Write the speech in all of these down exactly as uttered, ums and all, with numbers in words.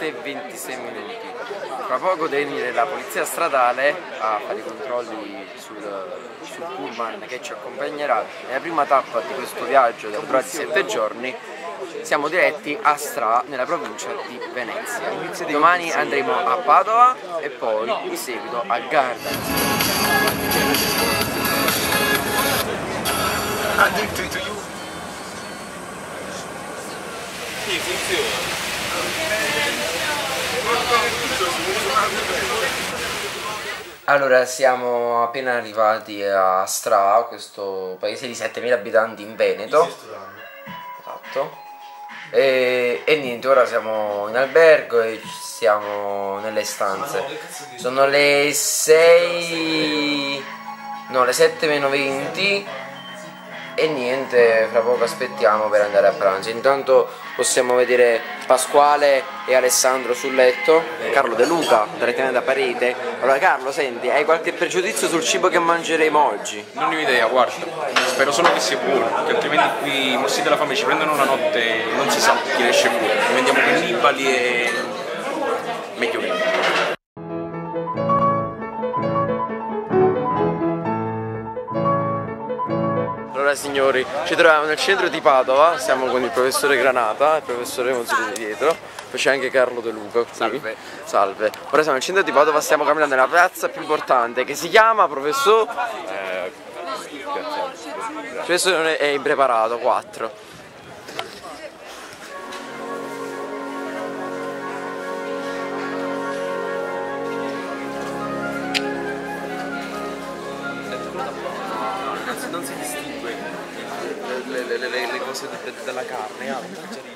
sette e ventisei minuti. Fra poco termine la polizia stradale a fare i controlli sul, sul pullman che ci accompagnerà nella prima tappa di questo viaggio che durerà sette giorni. Siamo diretti a Stra, nella provincia di Venezia. Domani andremo a Padova e poi di seguito a Garda. Allora, siamo appena arrivati a Stra, questo paese di settemila abitanti in Veneto. Esatto. E, e niente, ora siamo in albergo e siamo nelle stanze. Sono le sei, no, le sette meno venti e niente, fra poco aspettiamo per andare a pranzo. Intanto possiamo vedere Pasquale e Alessandro sul letto, Carlo De Luca direttamente da Parete. Allora Carlo, senti, hai qualche pregiudizio sul cibo che mangeremo oggi? Non ne ho idea, guarda, spero solo che sia buono, perché altrimenti qui i mossi della fame ci prendono una notte e non si sa chi ne esce fuori. Diventiamo cannibali e meglio che. Allora signori, ci troviamo nel centro di Padova, siamo con il professore Granata, il professore Monzolini dietro, poi c'è anche Carlo De Luca qui. Salve. Salve. Ora siamo nel centro di Padova, stiamo camminando nella piazza più importante che si chiama, professore? Eh, Il professore è impreparato, quattro. non si distingue le, le, le, le cose de, de, della carne, ah,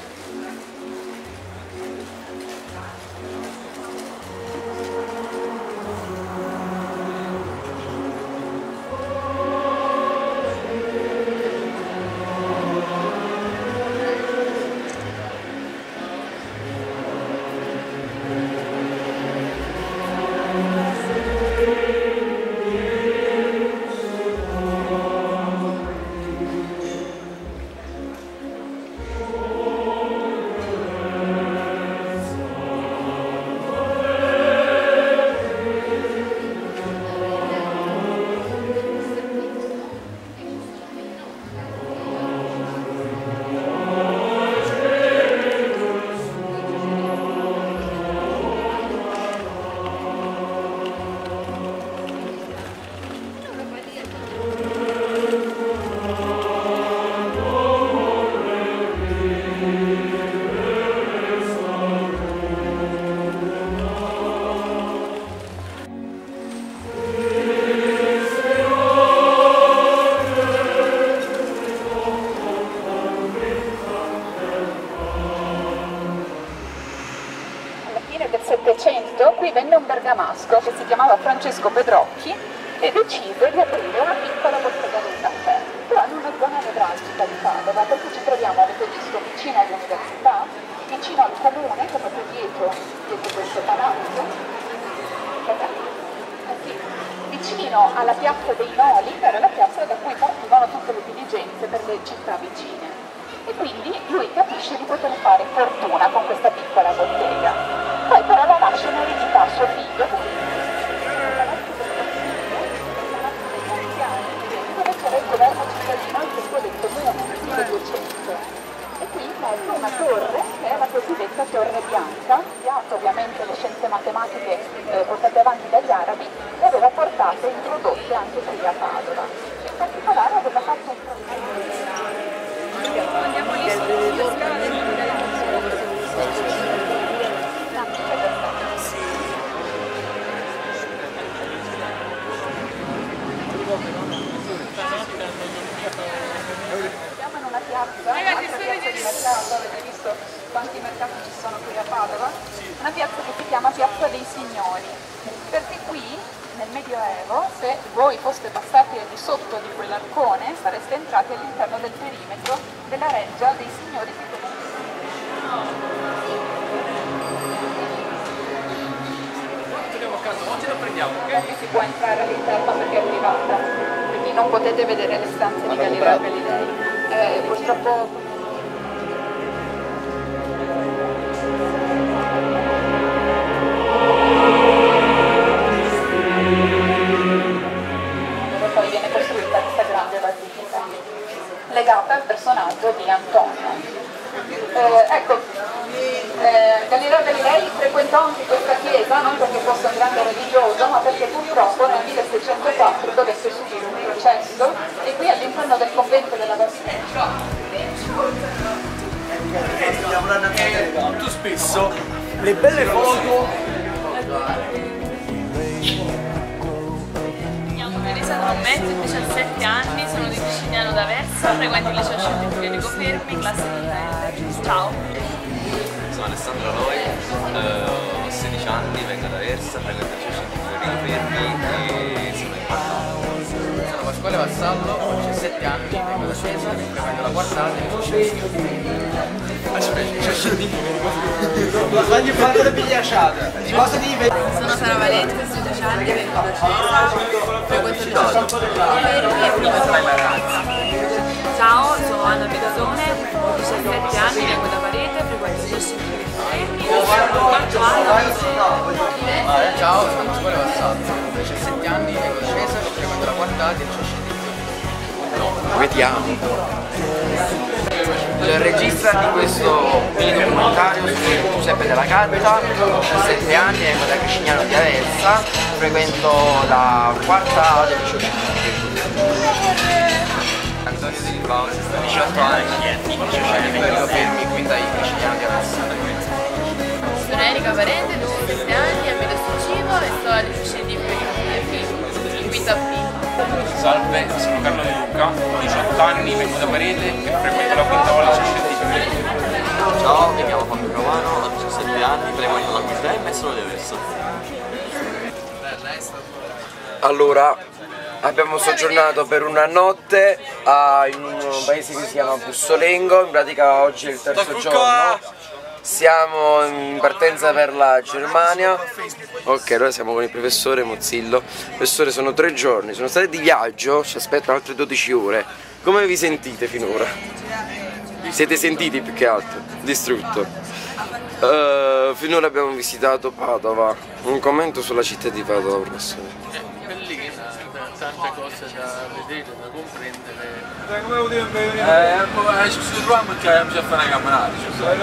qui venne un bergamasco che si chiamava Francesco Pedrocchi e decise di aprire una piccola bottega del caffè, però in una zona nevralgica di Padova, perché ci troviamo, avete visto, vicino all'università, vicino al comune, che è proprio dietro, dietro questo palazzo, eh sì, vicino alla piazza dei Noli, che era la piazza da cui partivano tutte le diligenze per le città vicine. E quindi lui capisce di poter fare fortuna con questa piccola bottega. Poi però la lascia in eredità a suo figlio, dove c'era il governo cittadino e il del comune nel milleduecento. E qui mette una torre, che è la cosiddetta Torre Bianca, studiato ovviamente le scienze matematiche eh, portate avanti dagli arabi, e aveva portate e introdotte anche qui a Padova. In particolare aveva fatto un progetto. Andiamo lì sulle scale. Siamo in una piazza, un'altra piazza di mercato, avete visto quanti mercati ci sono qui a Padova? Una piazza che si chiama Piazza dei Signori, perché qui nel Medioevo, se voi foste passati al di sotto di quell'arcone, sareste entrati all'interno del perimetro della reggia dei signori di oggi lo prendiamo, ok? Non si può entrare all'interno perché è privata, quindi non potete vedere le stanze di Galileo Galilei. Eh, purtroppo chiesa, non perché fosse un grande religioso, ma perché purtroppo nel milleseicentoquattro dovesse subire un processo e qui all'interno del convento della Basilica. Molto spesso le belle foto. Teresa Trommetti, diciassette anni, sono di Picignano d'Aversa, frequento il liceo scientifico Enrico Fermi, classe di tre. Ciao! Sono Alessandro Loi, eh, ho sedici anni, vengo da Aversa, frequento il liceo scientifico Enrico Fermi e sono in quarta. Sono Pasquale Vassallo, ho diciassette anni, vengo da Cesare, frequento la quarta A del liceo scientifico. Aspetta, c'è scientifico. La sbagli fatta la pigliacciata. Sono Sara Valente, sedici anni, vengo da Cesare, frequento il liceo scientifico Fermi e prima sono in vacanza. Ciao, sono Anna Pedasone, ho diciassette anni, vengo da Varese, frequento il liceo scientifico Fermi e sono quarto anno. Ciao, sono Pasquale Vassallo, ho diciassette anni, vengo da Cesare, frequento la quarta A del liceo scientifico. Come ti amo? Il regista di questo mini documentario su Giuseppe della Gatta, ho diciassette anni, vengo da Picignano di Aversa, frequento la quarta A del liceo scientifico. Antonio Di Libao, diciotto anni, liceo scientifico Enrico Fermi, quinta I, Picignano di Aversa. Sono Erika Parente, diciassette anni, abito a Cibo e sto al liceo scientifico Enrico Fermi, in quinta B. Salve, sono Carlo De Luca, ho diciotto anni, vengo da Parete e frequento la quinta ola scientifica. Ciao, mi chiamo Fabio Romano, ho diciassette anni, frequento la quinta M e sono di Aversa. Allora, abbiamo soggiornato per una notte a, in un paese che si chiama Bussolengo, in pratica oggi è il terzo giorno. Siamo in partenza per la Germania. Ok, allora siamo con il professore Mozzillo. Professore, sono tre giorni, sono stati di viaggio, ci aspettano altre dodici ore. Come vi sentite finora? Siete sentiti più che altro? Distrutto. Uh, finora abbiamo visitato Padova. Un commento sulla città di Padova, professore. Bellina, tante cose da vedere, da comprendere. Eh, ci troviamo che abbiamo già fatto una camminata.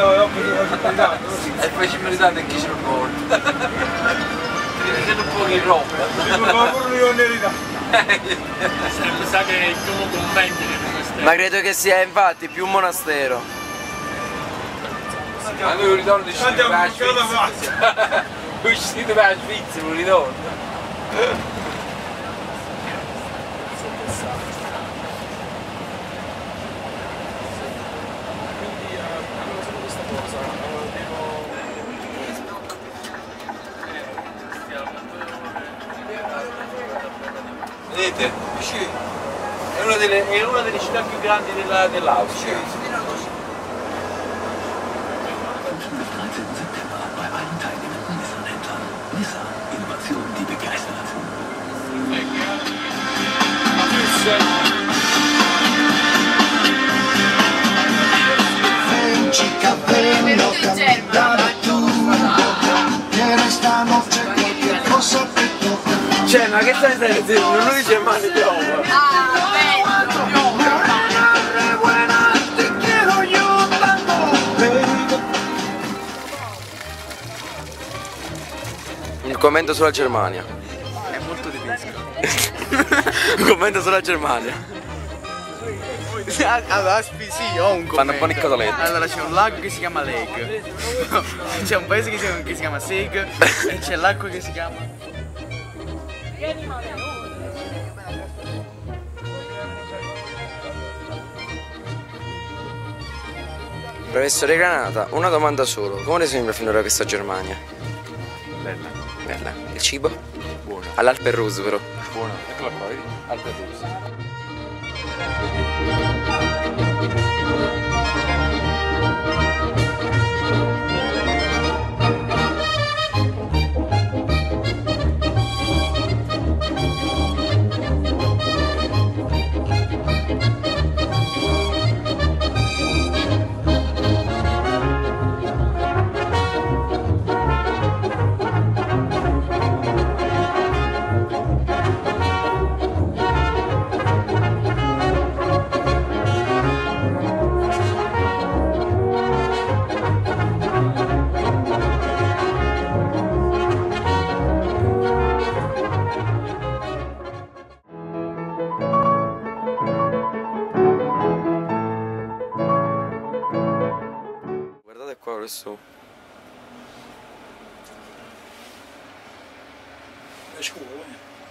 E poi ci meritate chi ce lo porta. Siete un po' di roba. Mi sa che è il primo convento di queste. Ma credo che sia infatti più un monastero. Ma noi un ritorno di Svizzera per la Svizzera. Uscite per la Svizzera, un ritorno. Vedete? È una delle, è una delle città più grandi dell'Austria. Cioè, ma che stai dicendo? Non dice mai di piove. Ah, Un commento sulla Germania. È molto tedesco. Un commento sulla Germania. Allora, sì, ho un commento. Fanno buoni cotolette. Allora, c'è un lago che si chiama Lake. C'è un paese che si chiama, che si chiama Seg. E c'è l'acqua che si chiama... Professore Granata, una domanda solo. Come le sembra finora questa Germania? Bella, Bella. Il cibo? buona, All'Alpe Rus, però. buona. Eccola qua, vedi? Alta dose. su. Le scuole.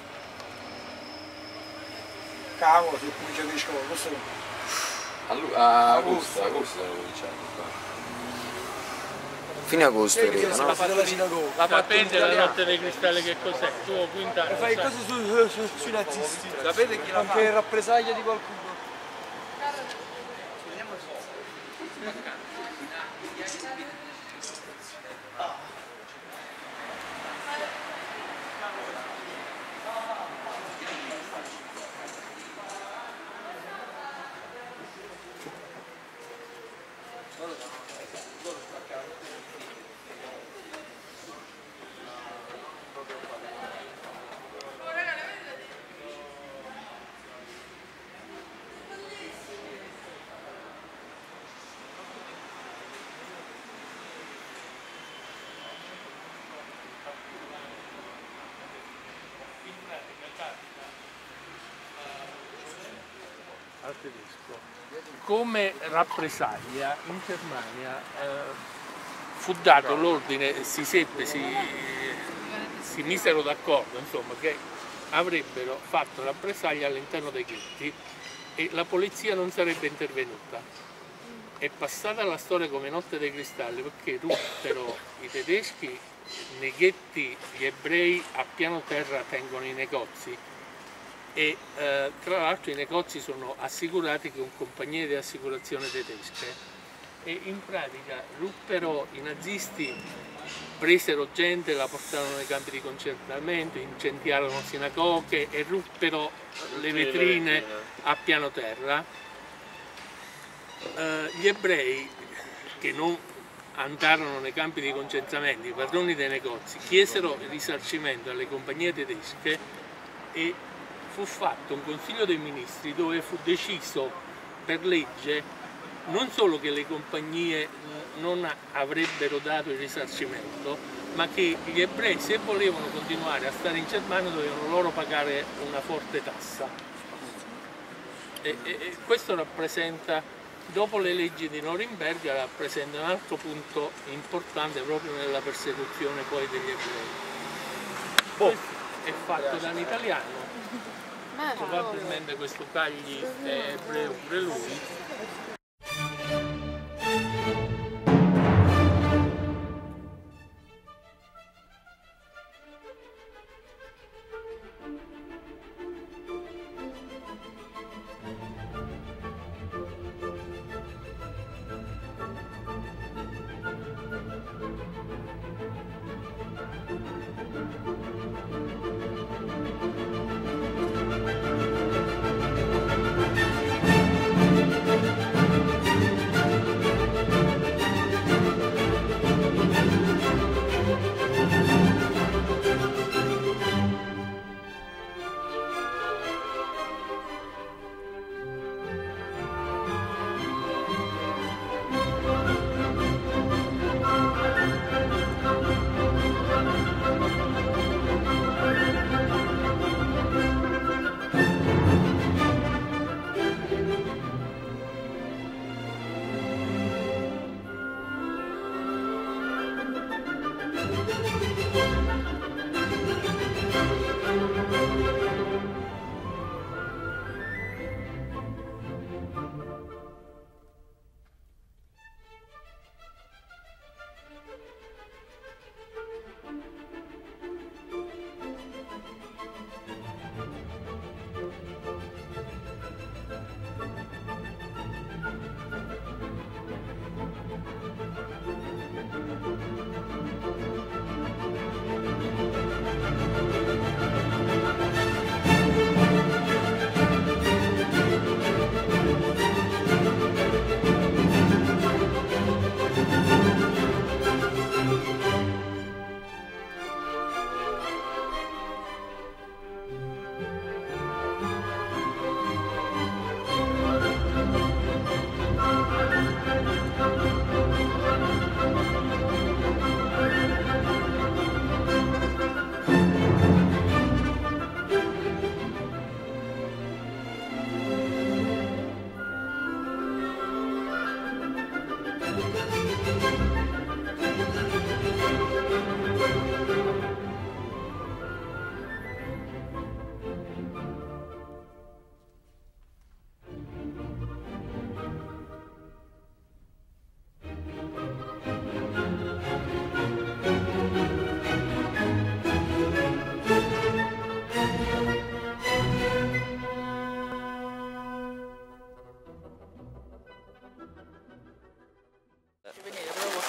Cavolo, se comincia le scuole, questo a agosto, agosto devo cominciare qua. Fine agosto credo, no? Sapete la notte dei cristalli che cos'è? Tu Quintana. fai cose su, su, sui nazisti. Sapete chi la fa? Anche rappresaglia di qualcuno. Al tedesco. Come rappresaglia in Germania eh, fu dato l'ordine, si seppe, si, si misero d'accordo insomma, che avrebbero fatto rappresaglia all'interno dei ghetti e la polizia non sarebbe intervenuta. È passata la storia come Notte dei Cristalli perché ruppero i tedeschi nei ghetti, gli ebrei a piano terra tengono i negozi e eh, tra l'altro i negozi sono assicurati con compagnie di assicurazione tedesche e in pratica ruppero i nazisti, presero gente, la portarono nei campi di concentramento, incendiarono sinagoghe e ruppero le vetrine a piano terra. Eh, gli ebrei che non andarono nei campi di concentramento, i padroni dei negozi, chiesero il risarcimento alle compagnie tedesche e fu fatto un consiglio dei ministri dove fu deciso per legge non solo che le compagnie non avrebbero dato il risarcimento, ma che gli ebrei, se volevano continuare a stare in Germania, dovevano loro pagare una forte tassa. E, e, e questo rappresenta, dopo le leggi di Norimberga, rappresenta un altro punto importante proprio nella persecuzione poi degli ebrei. Questo è fatto da un italiano. Probabilmente questo Cagli è ebreo pure lui. Thank you.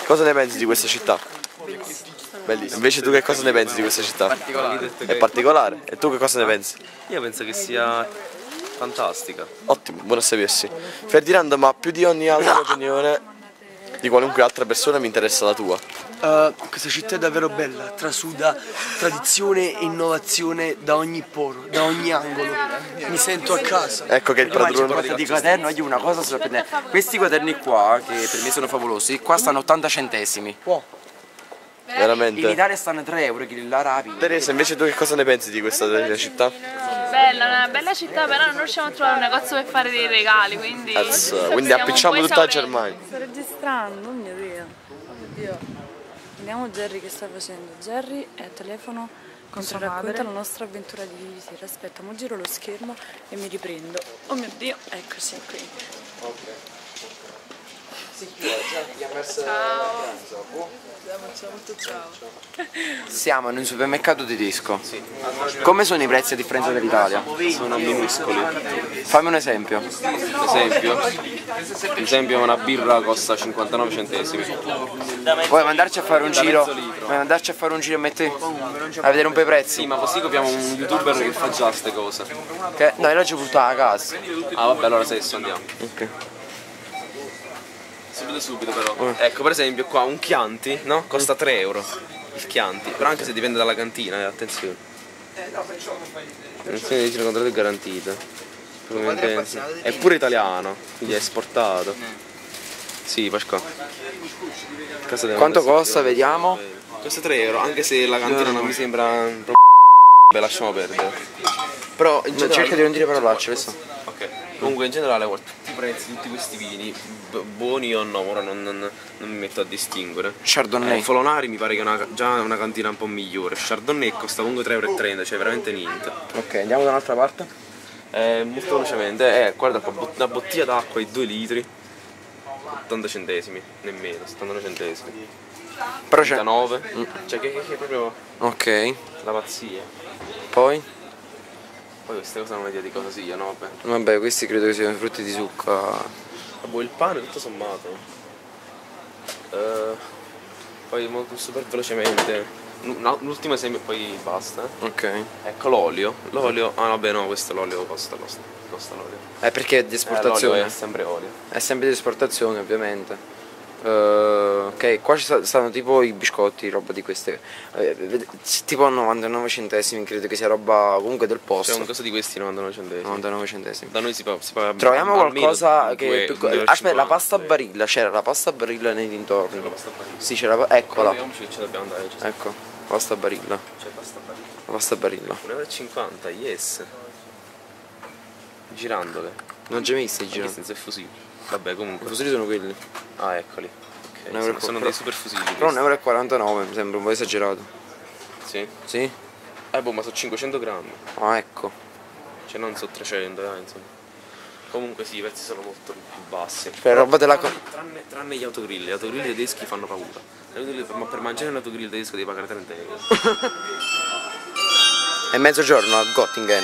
Cosa ne pensi di questa città? Bellissimo. Invece tu che cosa ne pensi di questa città? Particolare. È particolare? E tu che cosa ne pensi? Io penso che sia fantastica. Ottimo, buono a sapersi. Ferdinando, ma più di ogni altra opinione di qualunque altra persona mi interessa la tua. Uh, questa città è davvero bella, trasuda tradizione e innovazione da ogni poro, da ogni angolo. Mi sento a casa. Ecco che il padrone di quaderno, io una cosa sorprendente. Questi quaderni qua, che per me sono favolosi, qua stanno ottanta centesimi. Wow. Veramente. In Italia stanno tre euro, che l'Arabi. Teresa, invece tu che cosa ne pensi di questa città? Bella, una bella città, però non riusciamo a trovare un negozio per fare dei regali, quindi... Azz, quindi appicciamo tutta la Germania. Sto registrando, oh mio Dio. Oh mio Dio. Vediamo Jerry che sta facendo. Jerry è al telefono mentre racconta la nostra avventura di ieri sera. Aspetta, mo giro lo schermo e mi riprendo. Oh mio Dio, eccoci qui. Ok. Ciao. Ciao. Siamo in un supermercato tedesco. Come sono i prezzi a differenza dell'Italia? Sono minuscoli. Fammi un esempio. Esempio, ad esempio una birra costa cinquantanove centesimi. Vuoi mandarci a fare un giro? Vuoi mandarci a fare un giro e metti a vedere un po' i prezzi? Sì, ma così copiamo un youtuber che fa già ste cose. Che? No, io l'ho già portato a casa. Ah vabbè, allora adesso andiamo. Ok. Subito subito però. Ecco, per esempio qua un Chianti, no? Costa tre euro. Il Chianti. Però anche se dipende dalla cantina, eh, attenzione. Attenzione di controllo è garantita. È pure italiano, quindi è esportato. Sì, Pasqua. Quanto costa, vediamo? Costa tre euro, anche se la cantina non mi sembra proprio. Beh, lasciamo perdere. Però in generale... cerca di non dire parolacce, adesso. Ok. Comunque in generale tutti i prezzi di tutti questi vini, buoni o no, ora non, non, non mi metto a distinguere. Chardonnay. Eh, Folonari mi pare che è una, già una cantina un po' migliore. Chardonnay costa comunque tre euro e trenta, cioè veramente niente. Ok, andiamo da un'altra parte? Eh, molto velocemente, eh, guarda qua, una bottiglia d'acqua di due litri, ottanta centesimi, nemmeno, settantanove centesimi. Però c'è... trentanove, mm. Cioè che, che, che è proprio... Ok. La pazzia. Poi? Poi queste cose non ho idea di cosa siano, vabbè. Vabbè, questi credo che siano frutti di zucca. Vabbè, il pane tutto sommato. Uh, poi molto super velocemente. L'ultimo esempio e poi basta. Ok. Ecco l'olio. L'olio. Ah vabbè no, questo l'olio costa, costa, costa l'olio. È perché è di esportazione. Eh, è sempre olio. È sempre di esportazione ovviamente. Uh, ok, qua ci stanno tipo i biscotti, roba di queste. Uh, tipo a novantanove centesimi, credo che sia roba comunque del posto. C'è un coso di questi novantanove centesimi. novantanove centesimi. Da noi si paga. Si paga Troviamo qualcosa che. due, più... due Aspetta, la pasta barilla, c'era la pasta barilla nei dintorni. La pasta barilla. Sì, c'era. Eccola. Vediamoci che ce l'abbiamo andare. Ecco, pasta barilla. C'è pasta barilla. La pasta barilla. un euro e cinquanta, yes. Girandole. Non ci hai visto i girando? Senza fusilli. Vabbè, comunque. I fusilli sono quelli. Ah, eccoli. Ok, un sono, sono dei super fusilli. Però un euro e quarantanove mi sembra un po' esagerato. Sì? Sì? Eh boh, ma sono cinquecento grammi. Ah, ecco. Cioè non so trecento, eh, insomma. Comunque sì, i prezzi sono molto più bassi. Per roba della tranne, tranne, tranne gli autogrill, gli autogrill tedeschi fanno paura. Ma per mangiare un autogrill tedesco devi pagare trenta euro. È mezzogiorno a Göttingen.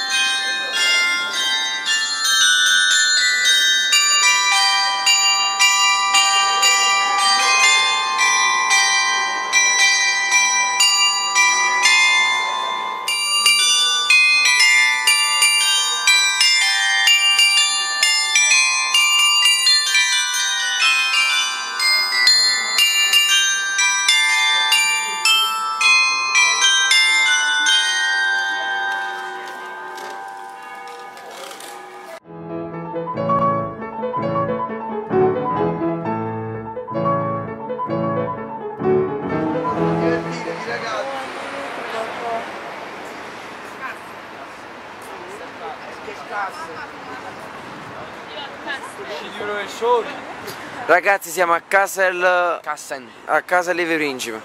Ragazzi, siamo a Kassel, Kassen. a Kassel Lieve Principe.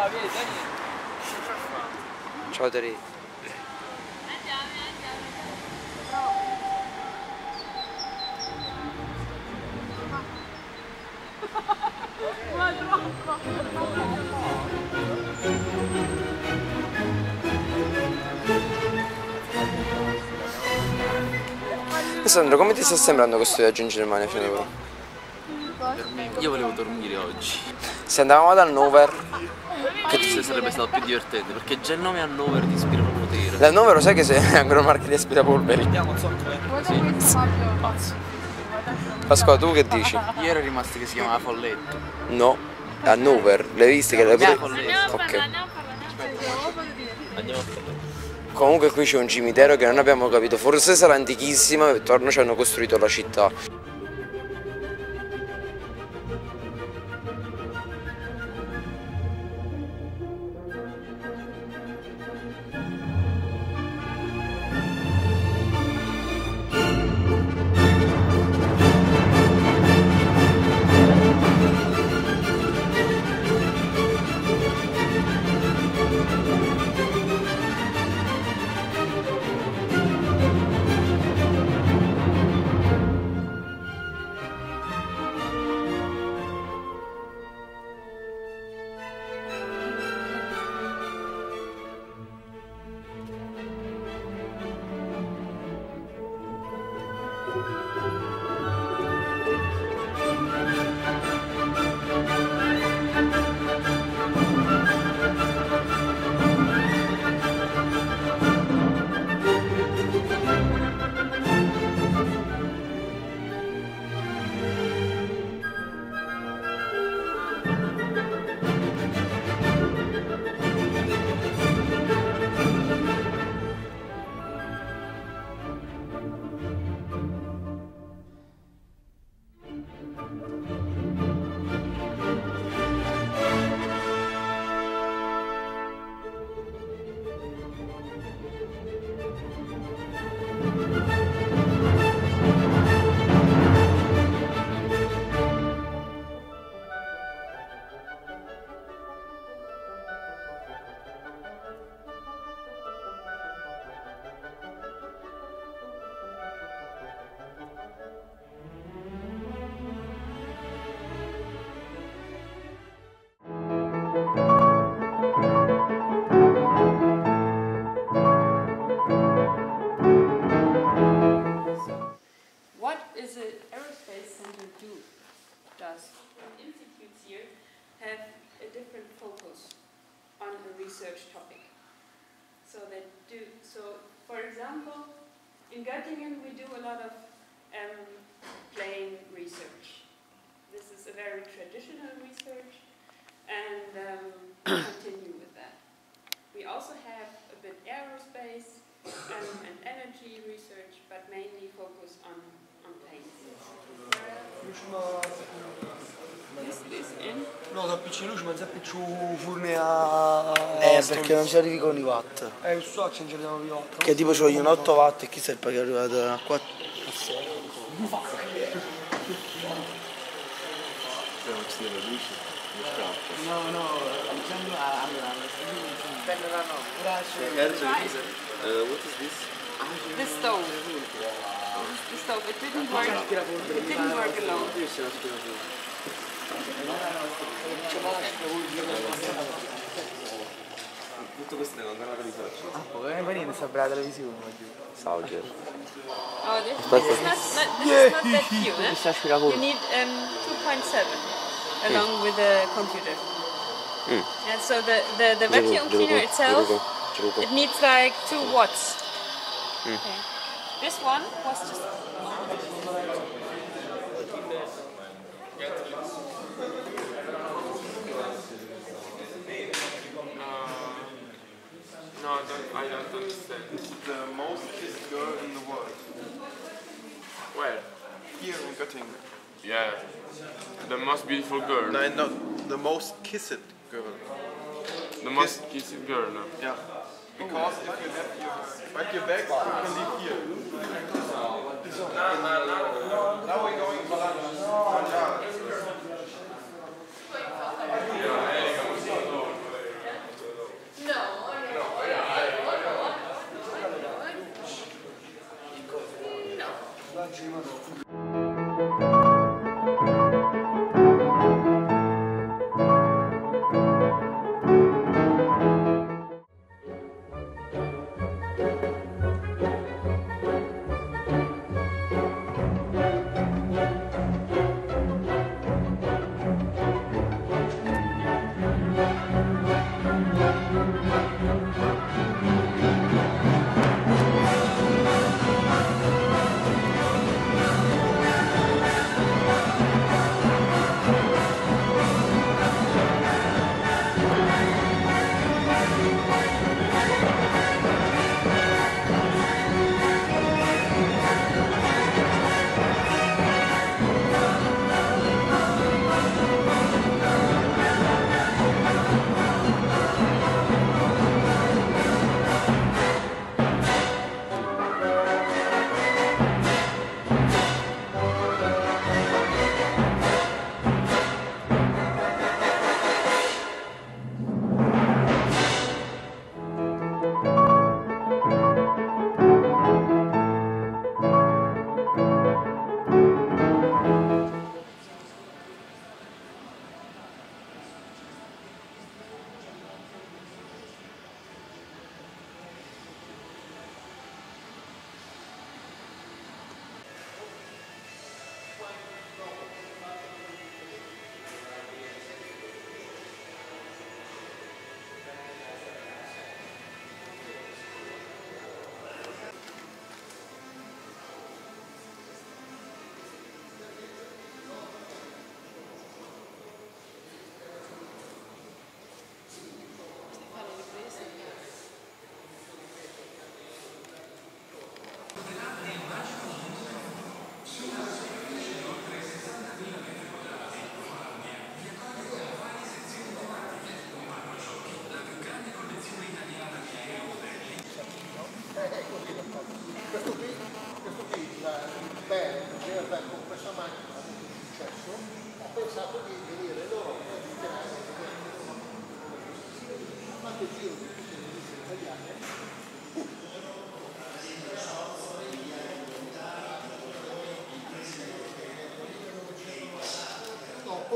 Ciao Teresa. Sandro, come ti sta sembrando questo viaggio in Germania fino ad ora? Io volevo dormire oggi. Se andavamo ad Hannover, che ti sarebbe stato più divertente, perché già il nome Hannover ti ispira proprio potere. L'Hannover lo sai che è agromarchi di aspirapolveri? Andiamo sotto, eh. Sì. Pazzo. Pasqua, tu che dici? Io ero rimasto che si chiamava Folletto. No, Hannover, l'hai viste che l'hai pure... Folletto. Ok. Andiamo a Folletto. Comunque qui c'è un cimitero che non abbiamo capito, forse sarà antichissimo e attorno ci hanno costruito la città. Research topic. So they do, so for example, in Göttingen we do a lot of um, plane research. This is a very traditional research and um, continue with that. We also have a bit aerospace um, and energy research, but mainly focus on, on planes. This is in? No, da piccoluccio, ma già più furne a... Eh, perché non ci arrivi con i watt. Eh, so che non ci arriviamo con i watt. Che tipo ci vogliono otto watt e chissà il poi è arrivato a quattro. Non ci deve luce, non scappa. No, no, diciamo allora, bello la no. Uh, what is this? The stove. The stove. It didn't work. It didn't work alone. Tutto questo devo ancora rifarci. Ah, come va niente, sta per la televisione. Sauger. Oh, this, this is not, not, this is not that few, eh? You need um, two point seven along with the computer. Mm. And so the, the, the vacuum cleaner itself, it needs like two watts. Mm. Okay. This one was just... No, I don't, I don't understand. It's the most kissed girl in the world. Where? Here in Göttingen. Yeah. The most beautiful girl. No, no, the most kissed girl. The most kissed girl, no? Yeah. Because if you have your, like your bag, you can leave here. Now we're going for lunch.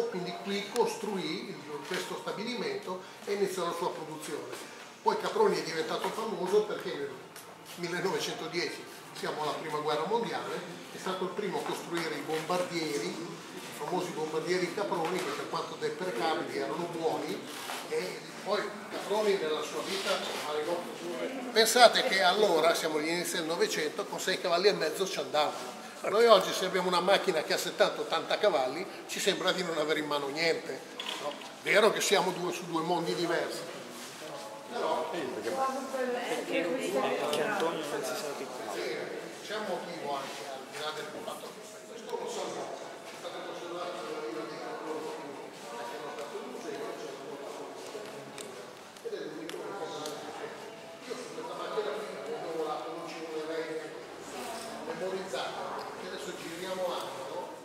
quindi qui costruì questo stabilimento e iniziò la sua produzione. Poi Caproni è diventato famoso perché nel millenovecentodieci, siamo alla prima guerra mondiale, è stato il primo a costruire i bombardieri, i famosi bombardieri Caproni, che per quanto deprecabili erano buoni, e poi Caproni nella sua vita arrivò. Pensate che allora, siamo agli inizi del Novecento, con sei cavalli e mezzo ci andavano. Noi oggi se abbiamo una macchina che ha settanta ottanta cavalli ci sembra di non avere in mano niente. No? Vero che siamo due, su due mondi diversi. Però perché Antonio pensi sia di qua. C'è un motivo anche al di là del fatto che questo lo so io. State conservando la vita di Caproni perché non sta producendo, c'è ed è l'unico che io su questa macchina qui avevo volato un cinque memorizzato. Adesso giriamo l'angolo.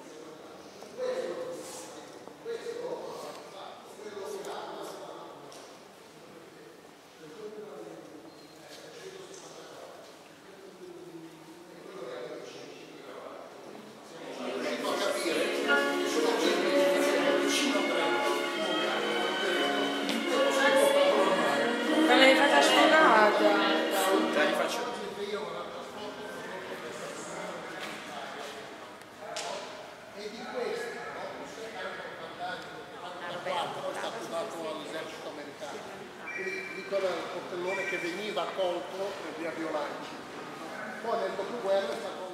Ma me l'hai fatta sfogata. Dai, li faccio. E di questi, è stato dato all'esercito americano. Quindi dico era il portellone che veniva colto per via Violanci. Poi nel dopoguerra è stato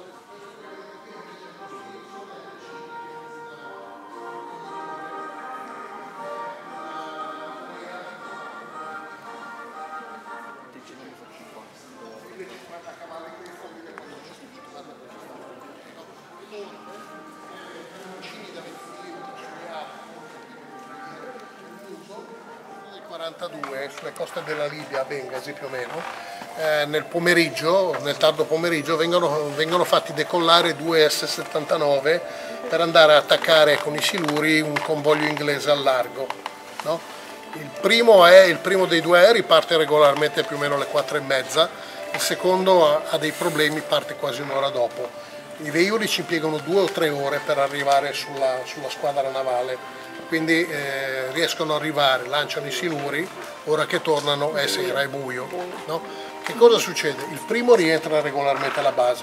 quarantadue sulle coste della Libia, a Bengasi più o meno, eh, nel pomeriggio, nel tardo pomeriggio, vengono, vengono fatti decollare due S settantanove per andare a attaccare con i siluri un convoglio inglese al largo. No? Il, primo è, il primo dei due aerei parte regolarmente più o meno alle quattro e mezza, il secondo ha, ha dei problemi, parte quasi un'ora dopo. I velivoli ci impiegano due o tre ore per arrivare sulla, sulla squadra navale. Quindi eh, riescono ad arrivare, lanciano i siluri, ora che tornano è sera, è buio. No? Che cosa succede? Il primo rientra regolarmente alla base,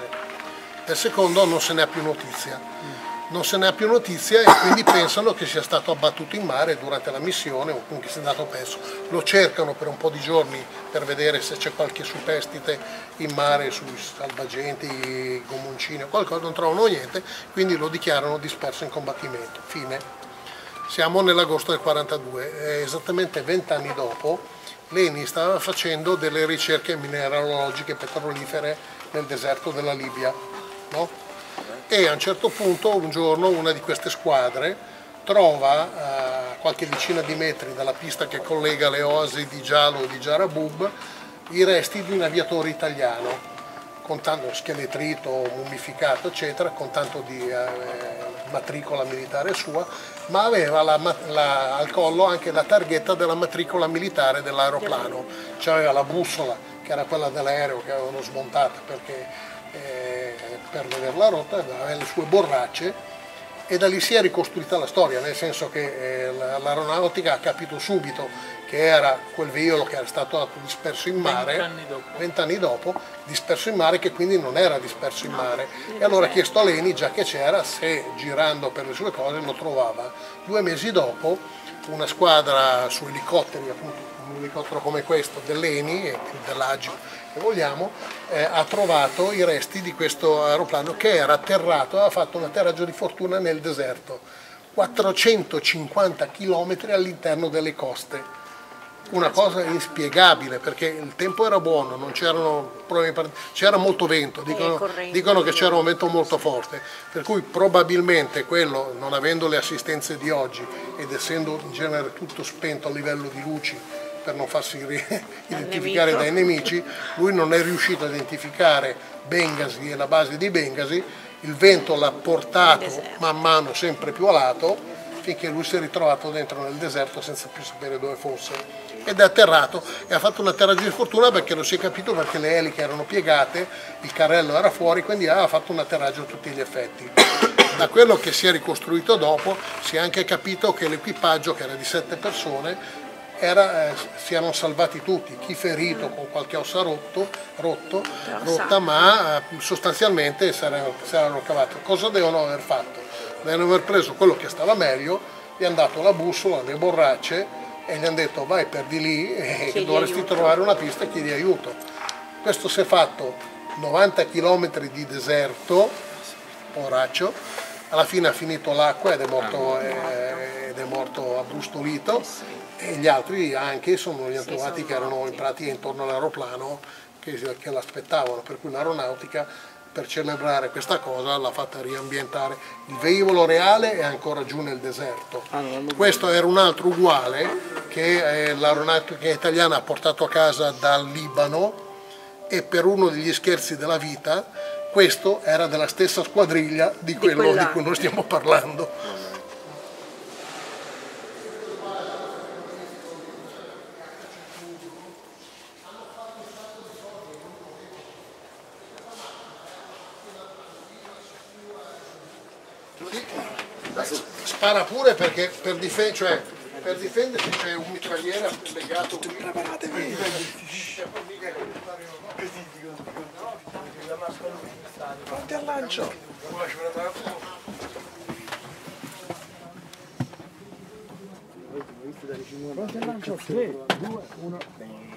il secondo non se ne ha più notizia. Non se ne ha più notizia e quindi pensano che sia stato abbattuto in mare durante la missione o comunque sia andato perso. Lo cercano per un po' di giorni per vedere se c'è qualche superstite in mare sui salvagenti, gomoncini o qualcosa, non trovano niente, quindi lo dichiarano disperso in combattimento. Fine. Siamo nell'agosto del quarantadue, esattamente vent'anni dopo l'Eni stava facendo delle ricerche mineralogiche petrolifere nel deserto della Libia, no? E a un certo punto un giorno una di queste squadre trova a qualche decina di metri dalla pista che collega le oasi di Gialo e di Jarabub i resti di un aviatore italiano, con tanto scheletrito, mummificato eccetera, con tanto di eh, matricola militare sua, ma aveva la, la, al collo anche la targhetta della matricola militare dell'aeroplano, cioè aveva la bussola che era quella dell'aereo che avevano smontata perché, eh, per vedere la rotta, aveva le sue borracce e da lì si è ricostruita la storia, nel senso che eh, l'aeronautica ha capito subito che era quel velivolo che era stato disperso in mare vent'anni dopo, disperso in mare, che quindi non era disperso in mare, e allora ha chiesto a Leni, già che c'era, se girando per le sue cose lo trovava. Due mesi dopo una squadra su elicotteri, appunto un elicottero come questo dell'Eni e dell'Agip che vogliamo, eh, ha trovato i resti di questo aeroplano che era atterrato, aveva fatto un atterraggio di fortuna nel deserto, quattrocentocinquanta chilometri all'interno delle coste. Una cosa inspiegabile, perché il tempo era buono, non c'erano problemi, c'era molto vento, dicono, dicono che c'era un vento molto forte, per cui probabilmente quello, non avendo le assistenze di oggi ed essendo in genere tutto spento a livello di luci per non farsi identificare dai nemici, lui non è riuscito a identificare Bengasi e la base di Bengasi, il vento l'ha portato man mano sempre più a lato, finché lui si è ritrovato dentro nel deserto senza più sapere dove fosse, ed è atterrato e ha fatto un atterraggio di fortuna perché lo si è capito, perché le eliche erano piegate, il carrello era fuori, quindi aveva fatto un atterraggio a tutti gli effetti. Da quello che si è ricostruito dopo si è anche capito che l'equipaggio, che era di sette persone, era, eh, si erano salvati tutti, chi ferito con qualche ossa rotto, rotto rotta, ma eh, sostanzialmente si erano, si erano cavati. Cosa devono aver fatto? Devono aver preso quello che stava meglio, gli hanno dato la bussola, le borracce e gli hanno detto vai per di lì e chiedi dovresti aiuto. Trovare una pista e chiedi aiuto. Questo si è fatto novanta chilometri di deserto, poraccio, alla fine ha finito l'acqua ed è morto, eh, ed è morto abbrustolito. E gli altri anche sono, li hanno trovati che erano in pratica intorno all'aeroplano che, che l'aspettavano, per cui l'aeronautica per celebrare questa cosa l'ha fatta riambientare. Il velivolo reale è ancora giù nel deserto. Questo era un altro uguale che eh, l'aeronautica italiana ha portato a casa dal Libano e per uno degli scherzi della vita questo era della stessa squadriglia di quello di, di cui noi stiamo parlando. Spara pure perché per, dife cioè, per difendersi c'è un mitragliere legato qui. Preparatevi! Pronti al lancio! Pronti al lancio! tre, due, uno...